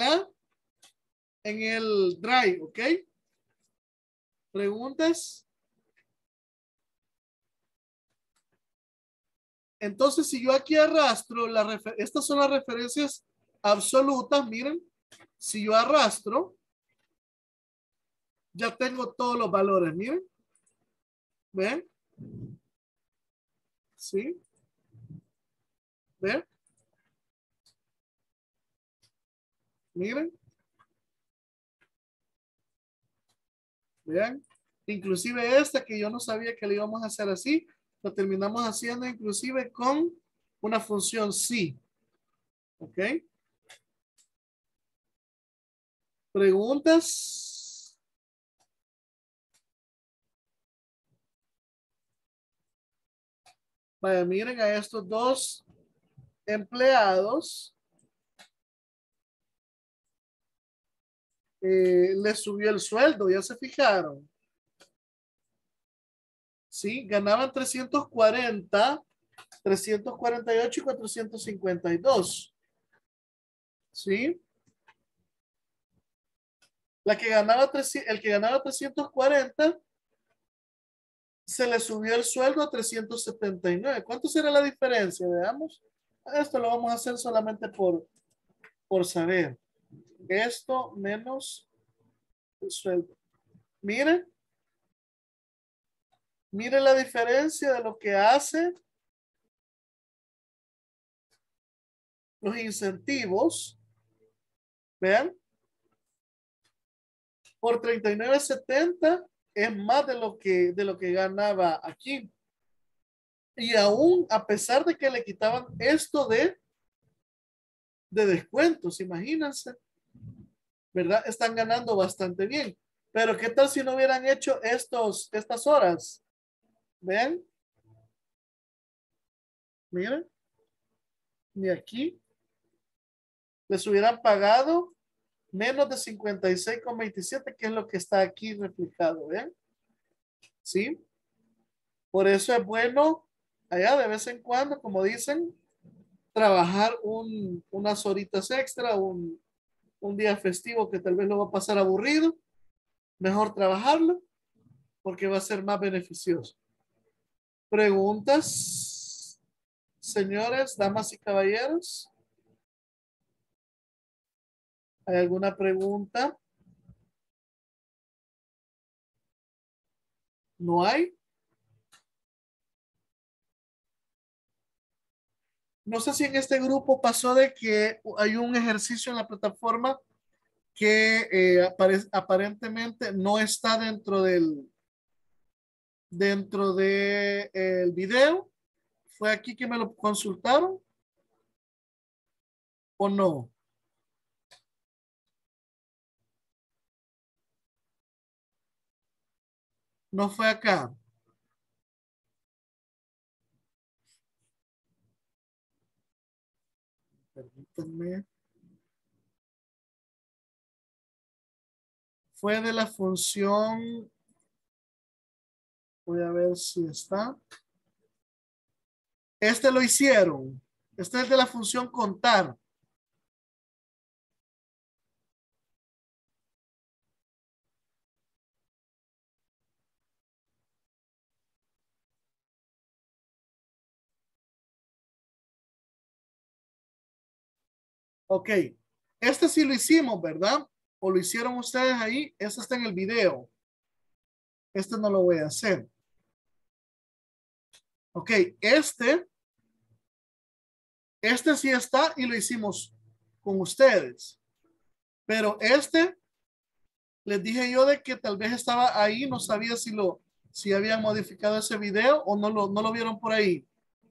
el Drive, ¿ok? ¿Preguntas? Entonces, si yo aquí arrastro, estas son las referencias absolutas, miren. Si yo arrastro, ya tengo todos los valores, miren. ¿Ven? ¿Sí? ¿Ven? Miren. Vean. Inclusive esta que yo no sabía que le íbamos a hacer así, lo terminamos haciendo inclusive con una función sí. ¿Ok? ¿Preguntas? Vaya, miren a estos 2 empleados. Les subió el sueldo, ¿ya se fijaron? Sí, ganaban 340, 348 y 452. ¿Sí? El que ganaba 340 se le subió el sueldo a 379. ¿Cuánto será la diferencia? Veamos. Esto lo vamos a hacer solamente por saber. Esto menos el sueldo. Miren. Miren la diferencia de lo que hace los incentivos. Vean. Por 39.70 es más de lo que ganaba aquí. Y aún a pesar de que le quitaban esto de descuentos, imagínense, ¿verdad? Están ganando bastante bien. Pero ¿qué tal si no hubieran hecho estas horas? ¿Ven? Miren. ni aquí, les hubieran pagado menos de 56,27, que es lo que está aquí replicado, ¿ven? ¿Sí? Por eso es bueno, allá de vez en cuando, como dicen, trabajar unas horitas extra, un día festivo que tal vez lo va a pasar aburrido, mejor trabajarlo porque va a ser más beneficioso. ¿Preguntas, señores, damas y caballeros? ¿Hay alguna pregunta? ¿No hay? No sé si en este grupo pasó de que hay un ejercicio en la plataforma que aparentemente no está dentro de el video. ¿Fue aquí que me lo consultaron o no? No fue acá. Permítanme. Fue de la función. Voy a ver si está. Este lo hicieron. Este es de la función contar. Ok. Este sí lo hicimos, ¿verdad? O lo hicieron ustedes ahí. Este está en el video. Este no lo voy a hacer. Ok. Este sí está y lo hicimos con ustedes. Pero este, les dije yo de que tal vez estaba ahí, no sabía si habían modificado ese video o no lo vieron por ahí.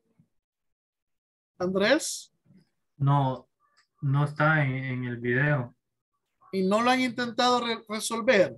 Andrés, No, no está en el video. y no lo han intentado resolver.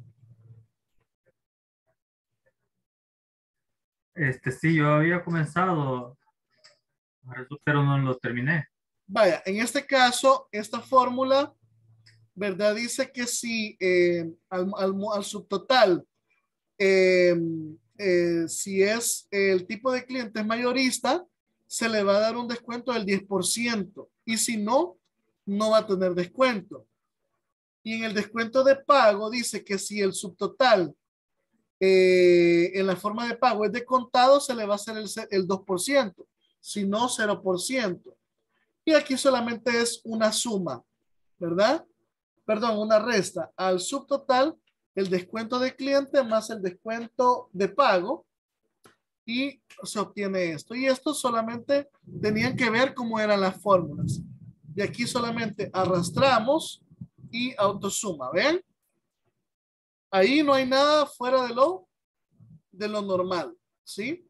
Sí, yo había comenzado, pero no lo terminé. Vaya, en este caso, esta fórmula, ¿verdad? Dice que si al subtotal, eh, si es el tipo de cliente es mayorista, se le va a dar un descuento del 10%. Y si no, no va a tener descuento. Y en el descuento de pago dice que si el subtotal en la forma de pago es de contado, se le va a hacer el 2%. Si no, 0%. Y aquí solamente es una suma, ¿verdad? Perdón, una resta al subtotal, el descuento de cliente más el descuento de pago y se obtiene esto. Y esto solamente tenían que ver cómo eran las fórmulas. Y aquí solamente arrastramos y autosuma, ¿ven? Ahí no hay nada fuera de lo normal, ¿sí?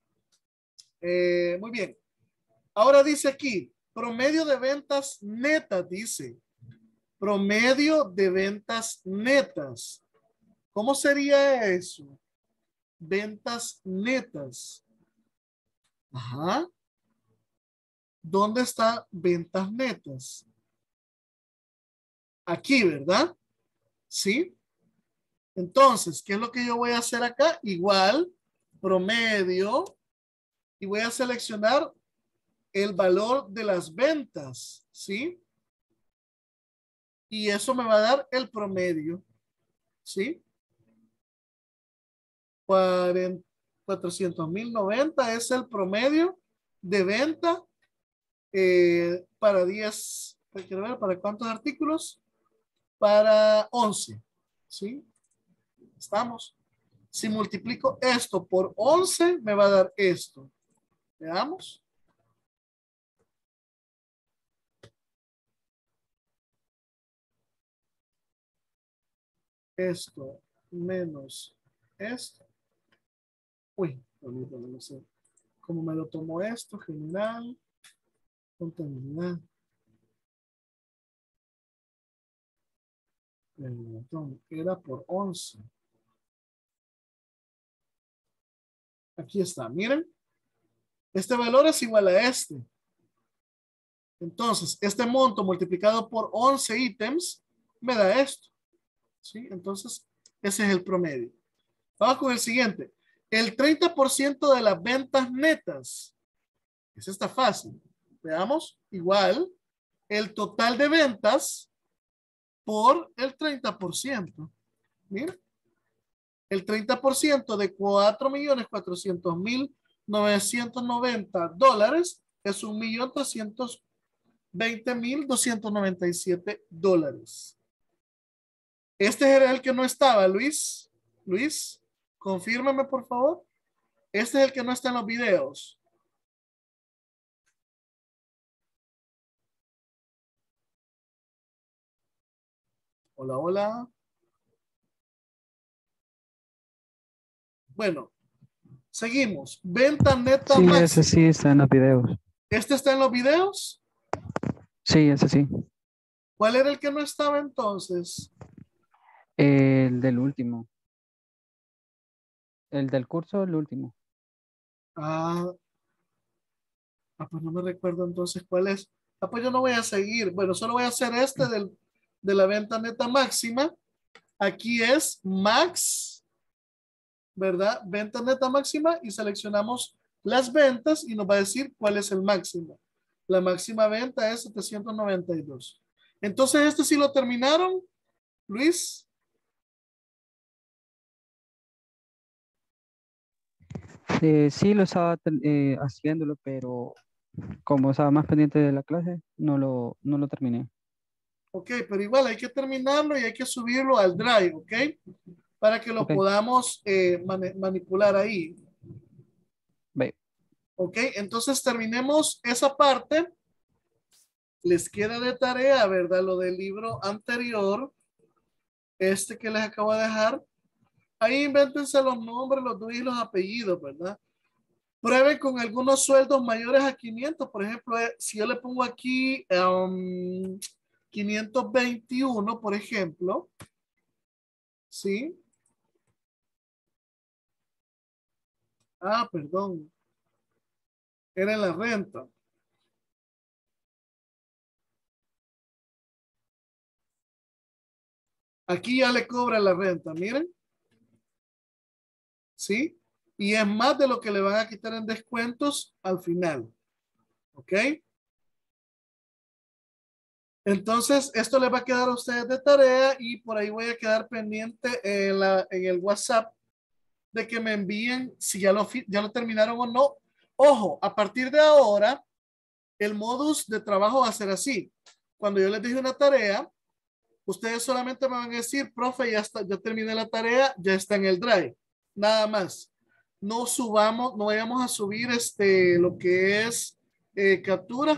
Muy bien. Ahora dice aquí, promedio de ventas netas, dice. Promedio de ventas netas. ¿Cómo sería eso? Ventas netas. Ajá. ¿Dónde está ventas netas? Aquí, ¿verdad? Sí. Entonces, ¿qué es lo que yo voy a hacer acá? Igual, promedio, y voy a seleccionar el valor de las ventas, ¿sí? Y eso me va a dar el promedio, ¿sí? 400,090 es el promedio de venta para 10, quiero ver, ¿para cuántos artículos? Para 11, ¿sí? Estamos. Si multiplico esto por 11, me va a dar esto. Veamos. Esto menos esto. Uy, no sé cómo me lo tomó esto. General, contabilidad. Era por 11. Aquí está, miren. Este valor es igual a este. Entonces, este monto multiplicado por 11 ítems me da esto. ¿Sí? Entonces, ese es el promedio. Vamos con el siguiente. El 30% de las ventas netas. Ese está fácil. Veamos, igual, el total de ventas por el 30%. Mira, el 30% de $4.400.990 es $1.320.297. Este era el que no estaba, Luis. Luis, confírmame por favor. Este es el que no está en los videos. Hola, hola. Bueno, seguimos. Venta neta Sí, máxima. ese sí está en los videos. ¿Este está en los videos? Sí, ese sí. ¿Cuál era el que no estaba entonces? El del último. El del curso, el último. Pues no me recuerdo entonces cuál es. Pues yo no voy a seguir. Bueno, solo voy a hacer este de la venta neta máxima. Aquí es max, ¿verdad? Venta neta máxima y seleccionamos las ventas y nos va a decir cuál es el máximo. La máxima venta es 792. Entonces, ¿este sí lo terminaron, Luis? Sí, lo estaba haciéndolo, pero como estaba más pendiente de la clase, no lo terminé. Ok, pero igual hay que terminarlo y hay que subirlo al Drive, ¿ok? Para que lo Ok. podamos manipular ahí. Ve. Ok, entonces terminemos esa parte. Les queda de tarea, ¿verdad? Lo del libro anterior, este que les acabo de dejar. Ahí invéntense los nombres, los dueños y los apellidos, ¿verdad? Prueben con algunos sueldos mayores a 500. Por ejemplo, si yo le pongo aquí 521, por ejemplo, ¿sí? Perdón. Era en la renta. Aquí ya le cobra la renta, miren. ¿Sí? Y es más de lo que le van a quitar en descuentos al final. ¿Ok? Entonces, esto les va a quedar a ustedes de tarea y por ahí voy a quedar pendiente en el WhatsApp de que me envíen si ya lo terminaron o no. Ojo, a partir de ahora, el modus de trabajo va a ser así. Cuando yo les dije una tarea, ustedes solamente me van a decir, profe, ya está, ya terminé la tarea, ya está en el Drive. Nada más. No subamos, no vayamos a subir lo que es capturas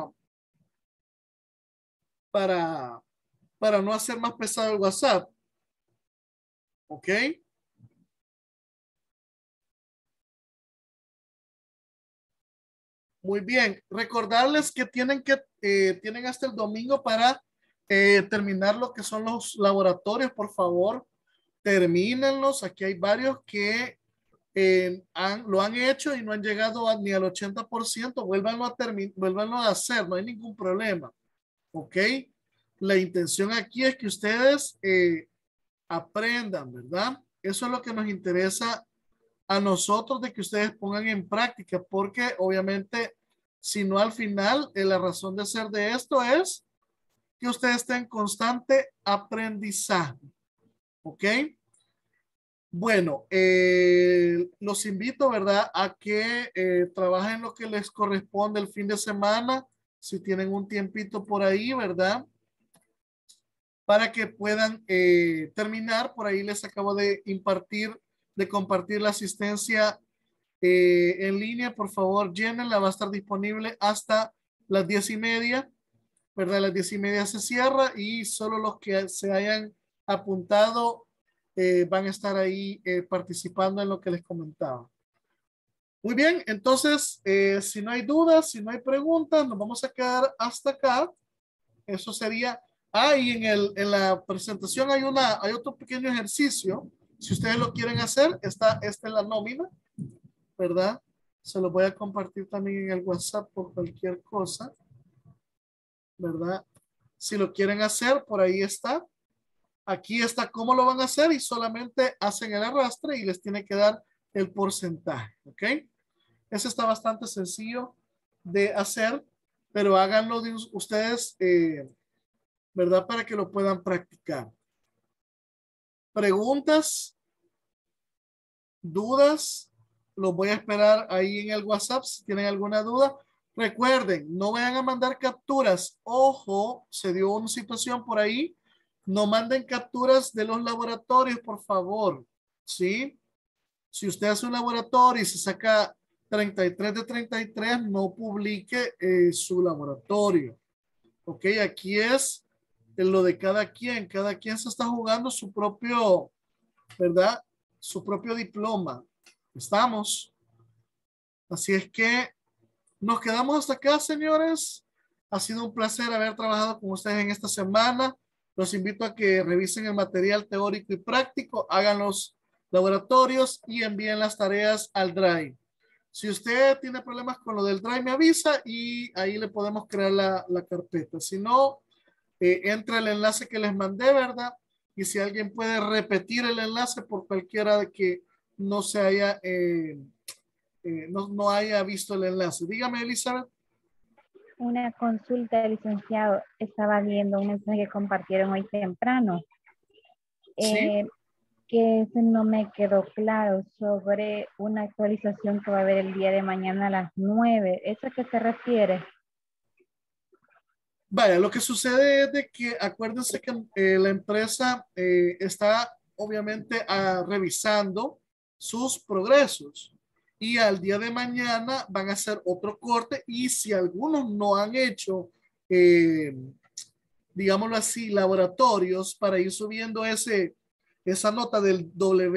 para no hacer más pesado el WhatsApp. ¿Ok? Muy bien. Recordarles que tienen hasta el domingo para terminar lo que son los laboratorios. Por favor, termínenlos. Aquí hay varios que lo han hecho y no han llegado ni al 80%. Vuélvanlo a hacer. No hay ningún problema. ¿Ok? La intención aquí es que ustedes aprendan, ¿verdad? Eso es lo que nos interesa a nosotros, de que ustedes pongan en práctica, porque obviamente, si no, al final, la razón de ser de esto es que ustedes estén en constante aprendizaje. ¿Ok? Bueno, los invito, ¿verdad?, a que trabajen lo que les corresponde el fin de semana, si tienen un tiempito por ahí, ¿verdad?, para que puedan terminar. Por ahí les acabo de compartir la asistencia en línea. Por favor, llénenla, va a estar disponible hasta las 10:30, ¿verdad? A las 10:30 se cierra y solo los que se hayan apuntado van a estar ahí participando en lo que les comentaba. Muy bien, entonces, si no hay dudas, si no hay preguntas, nos vamos a quedar hasta acá. Eso sería. Y en la presentación hay otro pequeño ejercicio. Si ustedes lo quieren hacer, esta es la nómina, ¿verdad? Se lo voy a compartir también en el WhatsApp por cualquier cosa. ¿verdad? Si lo quieren hacer, por ahí está. Aquí está cómo lo van a hacer y solamente hacen el arrastre y les tiene que dar el porcentaje, ¿ok? Eso está bastante sencillo de hacer, pero háganlo de ustedes, ¿verdad? Para que lo puedan practicar. Preguntas, dudas, los voy a esperar ahí en el WhatsApp si tienen alguna duda. Recuerden, no vayan a mandar capturas. Ojo, se dio una situación por ahí. No manden capturas de los laboratorios, por favor. ¿Sí? Si usted hace un laboratorio y se saca 33 de 33, no publique su laboratorio. Ok, aquí es lo de cada quien. Cada quien se está jugando su propio, ¿verdad? Su propio diploma. ¿Estamos? Así es que nos quedamos hasta acá, señores. Ha sido un placer haber trabajado con ustedes en esta semana. Los invito a que revisen el material teórico y práctico, hagan los laboratorios y envíen las tareas al Drive. Si usted tiene problemas con lo del Drive, me avisa y ahí le podemos crear la carpeta. Si no, entra el enlace que les mandé, ¿verdad? Y si alguien puede repetir el enlace por cualquiera de que no se haya, no haya visto el enlace. Dígame, Elizabeth. Una consulta, licenciado. Estaba viendo un mensaje que compartieron hoy temprano. Sí. Que ese no me quedó claro sobre una actualización que va a haber el día de mañana a las 9. ¿Eso a qué se refiere? Vaya, lo que sucede es de que acuérdense que la empresa está obviamente revisando sus progresos y al día de mañana van a hacer otro corte y si algunos no han hecho, digámoslo así, laboratorios para ir subiendo esa nota del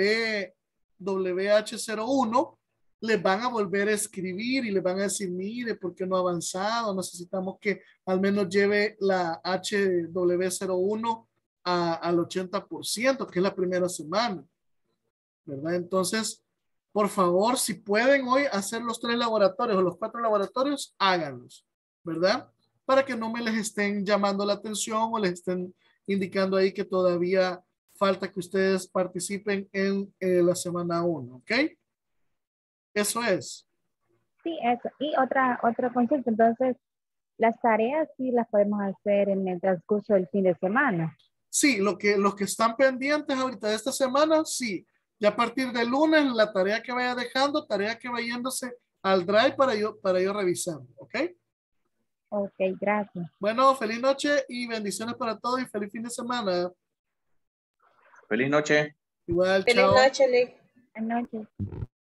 WH01, les van a volver a escribir y les van a decir, mire, ¿por qué no ha avanzado? Necesitamos que al menos lleve la HW01 al 80%, que es la primera semana, ¿verdad? Entonces, por favor, si pueden hoy hacer los 3 laboratorios o los 4 laboratorios, háganlos, ¿verdad? Para que no me les estén llamando la atención o les estén indicando ahí que todavía falta que ustedes participen en la semana 1, ¿ok? Eso es. Sí, eso. Y otra consulta. Entonces, las tareas sí las podemos hacer en el transcurso del fin de semana. Sí, los que están pendientes ahorita de esta semana, sí. Ya a partir del lunes, la tarea que vaya dejando, tarea que va yéndose al Drive para yo revisar, ¿ok? Ok, gracias. Bueno, feliz noche y bendiciones para todos y feliz fin de semana. Feliz noche. Igual, Feliz chao. noche, Nick. Buenas noches.